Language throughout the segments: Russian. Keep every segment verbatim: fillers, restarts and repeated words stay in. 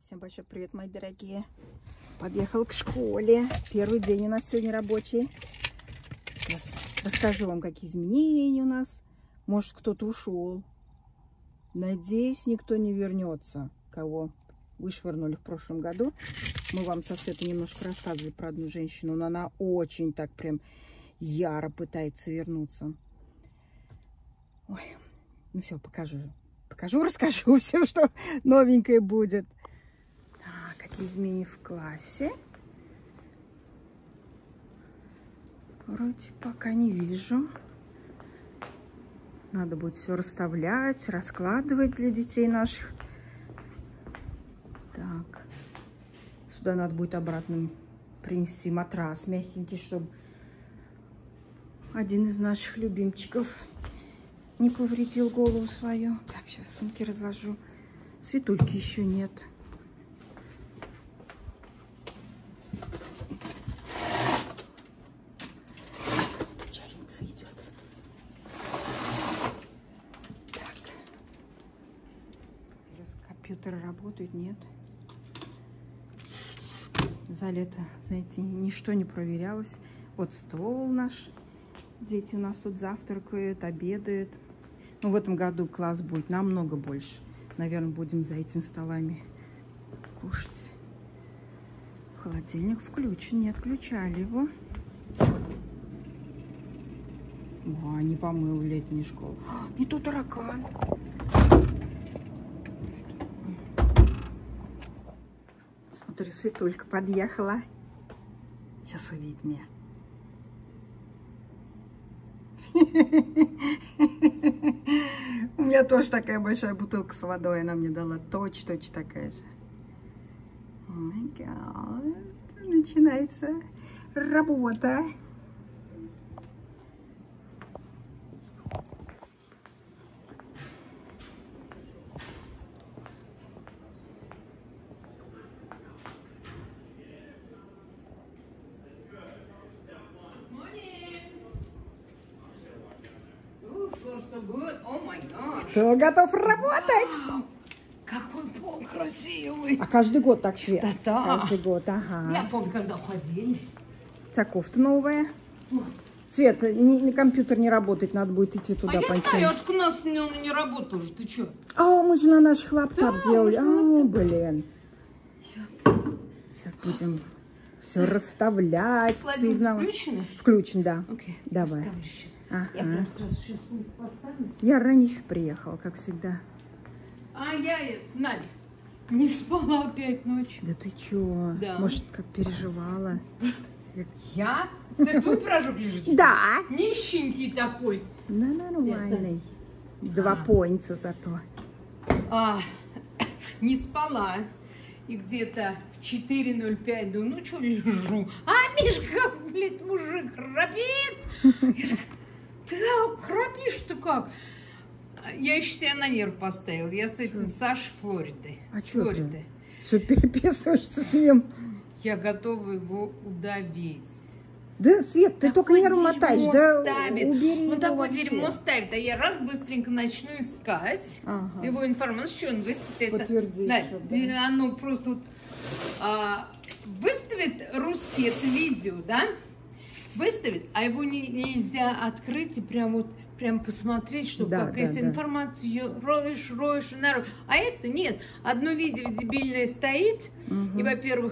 Всем большой привет, мои дорогие. Подъехал к школе. Первый день у нас сегодня рабочий. Сейчас расскажу вам, какие изменения у нас. Может, кто-то ушел. Надеюсь, никто не вернется, кого вышвырнули в прошлом году. Мы вам со Светой немножко рассказывали про одну женщину, но она очень так прям яро пытается вернуться. Ой, ну все, покажу. Покажу, расскажу все, что новенькое будет. Так, какие изменения в классе? Вроде пока не вижу. Надо будет все расставлять, раскладывать для детей наших. Так. Сюда надо будет обратно принести матрас мягенький, чтобы один из наших любимчиков не повредил голову свою. Так, сейчас сумки разложу. Светульки еще нет. Печальница идет. Так. Сейчас компьютеры работают, нет. За лето, знаете, ничто не проверялось. Вот стол наш. Дети у нас тут завтракают, обедают. Но в этом году класс будет намного больше. Наверное, будем за этими столами кушать. Холодильник включен, не отключали его. О, не помыл летнюю школу. Не то таракан. Смотри, Светулька подъехала. Сейчас увидит меня. У меня тоже такая большая бутылка с водой. Она мне дала точь-точь такая же. О май гад. Начинается работа. Кто готов работать? Какой пол красивый. А каждый год так, Свет? Да. Каждый год, ага. Я помню, когда ходили. У тебя кофта новая. Свет, не, не, компьютер не работает, надо будет идти туда. А я знаю, откуда у нас не, он не работал же, ты что? А, мы же на наших лаптоп Да, делали. А, лаптоп. блин. Сейчас будем все расставлять. Включены? Включен, да. Окей. Давай. Ага. Я прям сразу сейчас поставлю. Я раньше приехала, как всегда. А я, Надя, не спала опять ночью. Да ты чё? Да. Может, как переживала? Я? Да твой пирожок лежит? Да. Нищенький такой. Да, нормальный. Два А. поинца зато. А, не спала. И где-то в четыре ноль пять думаю, ну что лежу? А Мишка, блядь, мужик храпит. Ты храпишь-то как? Я еще себя на нерв поставил. Я с этим Чё? Сашей Флоридой. А с что Флоридой. ты? Что переписываешься с ним? Я готова его удавить. Да, Свет, ты только нервы мотаешь, да ставит. убери Он его такое вообще. дерьмо ставит, а я раз быстренько начну искать Ага. его информацию, что он выставит. Подтвердить, Да, чтоб, да. да. Оно просто вот, а, выставит русский это видео, да? Выставит, а его не, нельзя открыть и прям вот прям посмотреть, что Да, как да, если да. информацию роешь, роешь, нароешь. А это нет. Одно видео дебильное стоит, Угу. и, во-первых,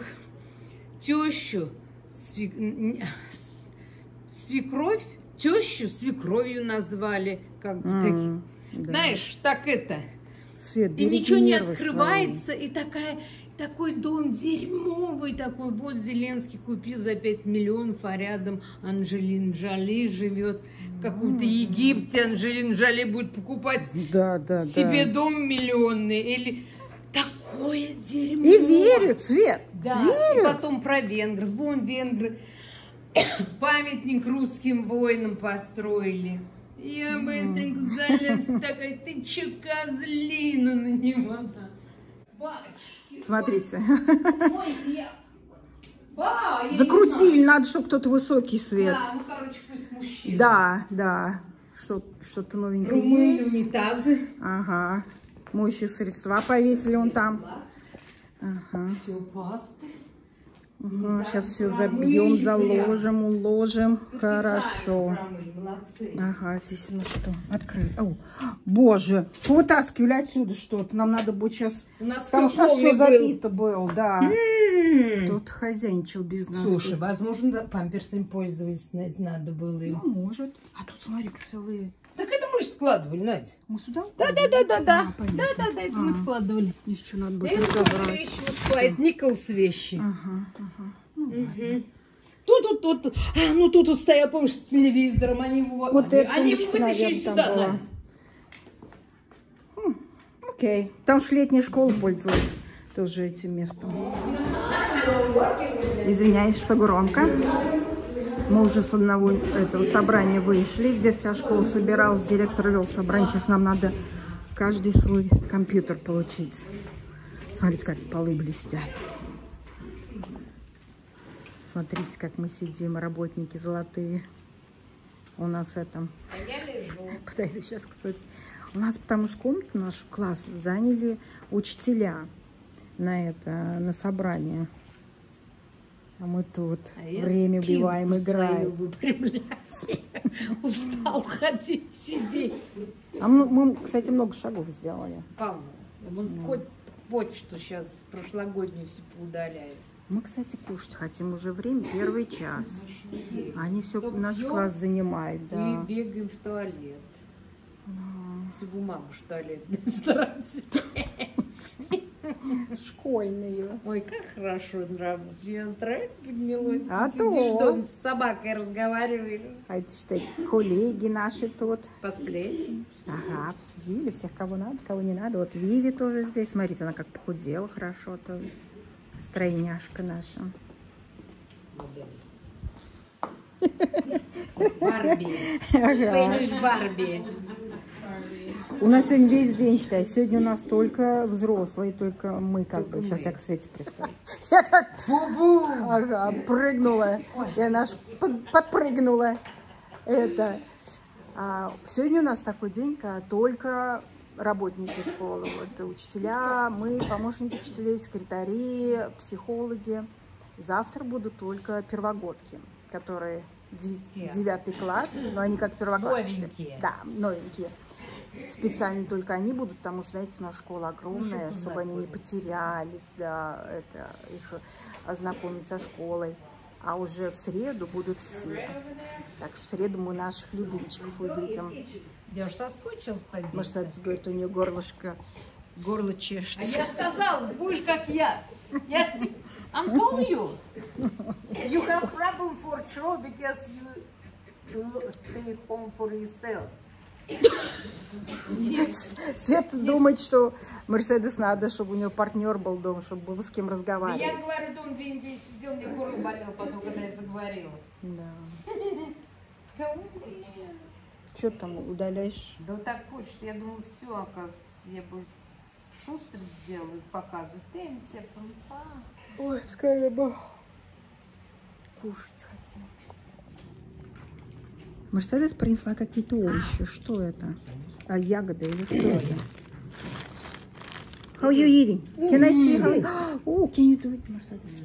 тещу, сви- свекровь, тещу свекровью назвали, как бы таких. М, да. Знаешь, так это. Свет, И береги ничего не нервы открывается, и такая, такой дом дерьмовый такой. Вот Зеленский купил за пять миллионов, а рядом Анджелина Джоли живет. В каком-то Египте Анджелина Джоли будет покупать свои. Да, да, себе да. дом миллионный. Или такое дерьмо. И верят, Свет, Да, верят. и потом про венгров. Вон венгры памятник русским воинам построили. Я быстренько залез, такая, ты че, козлина на него? Батюшки. Смотрите. Ой, я... Ба, я не Закрутили, знаю. надо, чтобы кто-то высокий, Свет. Да, ну, короче, пусть мужчина. Да, да. Что, что-то новенькое Румыны, есть. унитазы. Ага. Моющие средства повесили он там. Ага. Ага. Все пасты. Ага, сейчас все забьем, заложим, уложим. Хорошо. Ага, здесь ну что, открыть. О, боже, повытаскивали отсюда что-то. Нам надо будет сейчас... У нас Потому что у нас все забито было, да. М-м-м. Тут хозяйничал без нас. Слушай, возможно, да, памперсами пользовались, Надь, надо было им. Ну, может. А тут, смотри-ка, целые... Так это мы же складывали, Надь. Мы сюда? Да, да, да, да, да. А, Да, да, да, это мы А. складывали. Еще надо будет Это тоже разобрать. вещи складывать, Николс вещи. Ага, ага. Ну, Мгм. Тут, тут, тут, а, ну тут вот стоял, помнишь, с телевизором, они его, Вот они, эта они его полочка, вытащили наверное, там сюда, была. Надь. Хм, окей. Там же летняя школа пользовалась тоже этим местом. Извиняюсь, что громко. Мы уже с одного этого собрания вышли, где вся школа собиралась, директор вел собрание. Сейчас нам надо каждый свой компьютер получить. Смотрите, как полы блестят. Смотрите, как мы сидим, работники золотые. У нас это... Подойду сейчас, кстати. У нас, потому что комнату, наш класс заняли учителя на это, на собрание. А мы тут А время убиваем, играем. Устал ходить, сидеть. А мы, мы, кстати, много шагов сделали. Павел, вон хоть почту сейчас прошлогоднюю всю поудаляют. Мы, кстати, кушать хотим уже время, первый час. Они все Только наш пьем класс занимают, да. И бегаем в туалет. А, Всю бумагу в туалет стараться. школьные. Ой, как хорошо нравится. Я настроение поднялось. А Ты то. сидишь дома с собакой разговариваешь. А это что, коллеги наши тут. Посплели. Ага, обсудили всех, кого надо, кого не надо. Вот Виви тоже здесь. Смотрите, она как похудела хорошо тоже. Стройняшка наша. Барби. Ага. Понимаешь, Барби. У нас сегодня весь день, считай. Сегодня у нас только взрослые, только мы как Только бы. Сейчас мы. я к Свете пристаю. Я как Бу-бу. ага, прыгнула. И она аж под- подпрыгнула. Это. А сегодня у нас такой день, когда только работники школы. Вот учителя, мы, помощники учителей, секретари, психологи. Завтра будут только первогодки, которые Yeah. девятый класс, но они как первоклассники. Новенькие. Да, новенькие. Специально только они будут, потому что, знаете, у нас школа огромная, Ну, чтобы чтобы они не знакомиться. потерялись, да, это, их ознакомить со школой. А уже в среду будут все. Так что в среду мы наших любимчиков увидим. Я уж соскучилась по детям. Мерседес говорит, у нее горлышко, горло А чешется. я сказала, будешь как я. Я ж тебе... I'm told you. You have problem for sure because you, you stay home for yourself. Света думает, что Мерседес надо, чтобы у нее партнер был дома, чтобы было с кем Я разговаривать. говорю, дома две недели сидел, мне горло болело, потом, когда я заговорила. Да. Кого, блин? Что там удаляешь? Да вот так почта, я думаю, все, оказывается, я бы шустро сделаю, показываю. Темте, пам-пам. Ой, скорее бы. Кушать хотим. Мерседес принесла какие-то овощи. Что это? А ягоды или что это? How you eating? Can I see how? Oh, can you do it, Mercedes?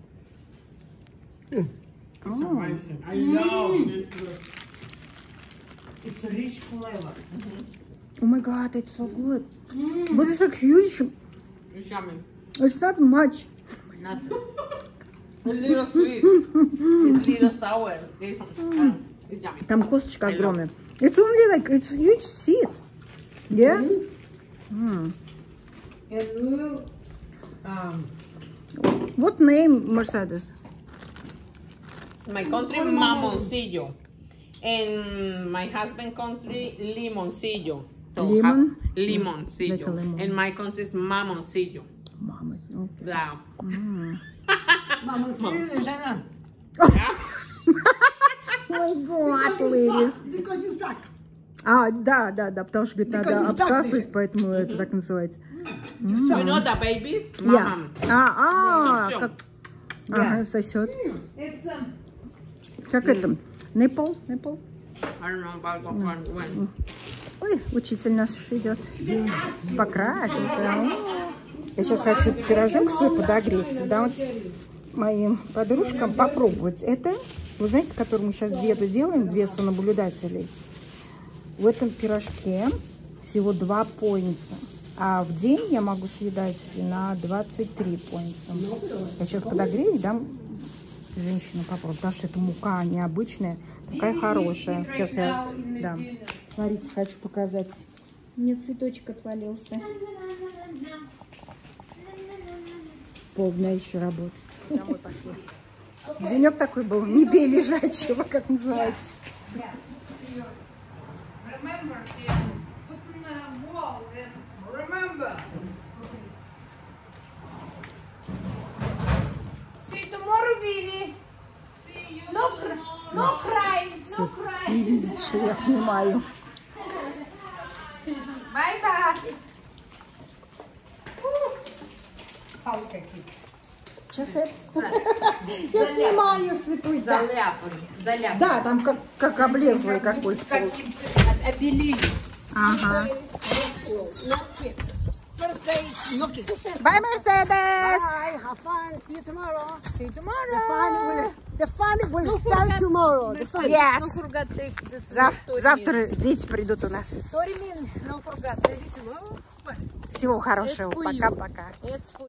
It's Oh. amazing. I love this. It's a rich flavor. Oh my God, it's so good. But it's so huge. It's yummy. It's not much. Not... A little sweet. It's a little sour. It's, uh, it's yummy. Там косточка I love огромная. It's only like, it's huge seed. Yeah? Mm. And we'll, um, What name, Mercedes? My country, mamoncillo. And my husband country, limoncillo. So Lemon? have limoncillo. Like a lemon. And my country is mamoncillo. Mama's, okay. Yeah. Mm. Mama, она. My God, ladies. Because you stuck. А, да, да, да, потому что, говорит, надо обсасывать, поэтому это так называется. You know the baby? Я. Mama. А, а, Всё. как... Ага, сосет. It's, um, Как это? Ниппл? Ниппл? I don't know about what one when. Ой, учитель наш идет. Покрасился. О, Я сейчас хочу пирожок свой подогреть, да, вот моим подружкам попробовать. Это, вы знаете, который мы сейчас деду делаем, две сонаблюдателей. В этом пирожке всего два поинтса. А в день я могу съедать на двадцать три поинтса. Я сейчас подогрею и дам женщину попробовать, потому что это мука необычная, такая хорошая. Сейчас я, да. Смотрите, хочу показать. Мне цветочек отвалился. Полдня еще работать. Домой пошли. Денек такой был, не бей лежачего, как называется. Все, не видите, что я снимаю. Bye-bye. Сейчас это? Я снимаю, Светуль. Заляпали. Заляпали. Да, там как, как облезлый какой-то. Обелили. Ага. Bye, Mercedes. Bye, have fun. See you tomorrow. See you tomorrow. The fun will, the fun will start tomorrow. The fun. Yes. Don't forget to take this Зав- story завтра дети придут у нас. thirty minutes, no forget. Maybe tomorrow. Всего хорошего. for you. Пока-пока. It's for